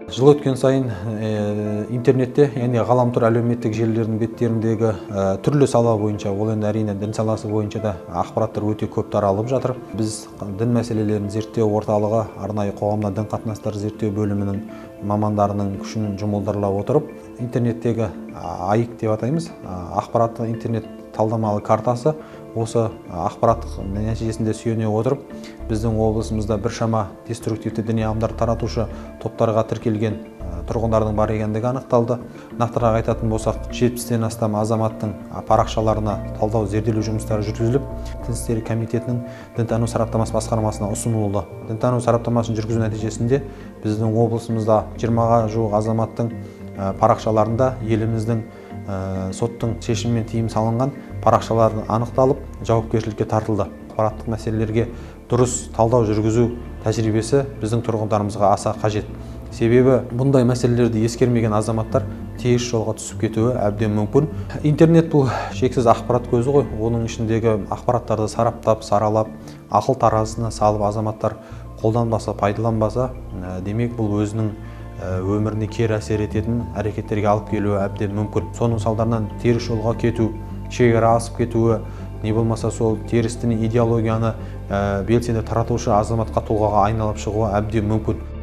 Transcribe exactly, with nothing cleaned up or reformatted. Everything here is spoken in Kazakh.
Жыл өткен сайын интернетте, яғни ғаламтор әлеуметтік желілердің беттеріндегі түрлі сала бойынша, ол енді әрине дін саласы бойынша да ақпараттар өте көп таралып жатыр. Біз дін мәселелерін зерттеу орталығы, арнайы қоғамда дін қатынастары зерттеу бөлімінің мамандарының күшін жұмылдырыла отырып, интернеттегі АИК деп атаймыз, ақпараттық интернет талдамалы картасы, осы ақпараттық нәтижесінде сүйене отырып, біздің облысымызда біршама деструктивті діни ағымдар таратушы топтарға тіркелген тұрғындардың бар екендігі анықталды. Нақтырақ айтатын болсақ, жетпістен астам азаматтың парақшаларына талдау зерделеу жұмыстары жүргізіліп, Дін істері комитетінің дінтану сараптамасы басқармасына ұсынылды. Дінтану сараптамасын жүргізу нәтижесінде біздің облысымызда жиырмаға жуық азаматтың парақшаларында еліміздің соттың шешімімен тыйым салынған парақшалар анықталып, жауапкершілікке тартылды. Ақпараттық мәселелерге дұрыс талдау жүргізу тәжірибесі біздің тұрғындарымызға аса қажет. Себебі бұндай мәселелерді ескермеген азаматтар теріс жолға түсіп кетуі әбден мүмкін. Интернет бұл шексіз ақпарат көзі ғой. Оның ішіндегі ақпараттарды сараптап, саралап, ақыл таразысына салып азаматтар қолданбаса, пайдаланбаса, демек бұл өзінің өміріне кері әсер ететін әрекеттерге алып келуі әбден мүмкін. Соның салдарынан теріс жолға кету, шекара асып кетуі, не болмаса сол теріс діни идеологияны белсенді таратушы азаматқа тұлғаға айналып шығуы әбден мүмкін.